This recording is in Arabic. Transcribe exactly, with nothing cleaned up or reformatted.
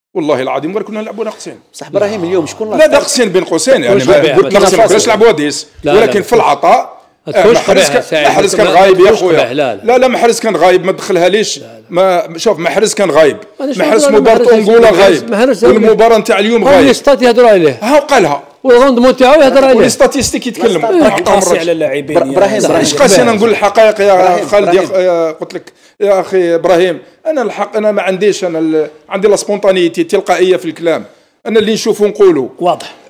والله العظيم غير كنا نلعبوا ناقصين. بصح ابراهيم اليوم شكون لا ناقصين بين قوسين يعني قلت ناقصين ما كناش نلعبوا ديس، ولكن في العطاء محرز كان غايب يا خويا. لا لا محرز كان غايب ما تدخلها ليش. ما شوف محرز كان غايب، محرز مباراة انغولا غايب، والمباراة نتاع اليوم غايب. الاستات يهضروا عليه ها قالها والغوندمون تاعو يهضر عليه والستاتيستيك يتكلم. قاسي على اللاعبين. ابراهيم اش قاسي انا نقول الحقائق يا خالد يا قلت لك يا اخي ابراهيم. انا الحق انا ما عنديش انا عندي لا سبونطانيتي التلقائيه في الكلام. انا اللي نشوفه نقوله واضح.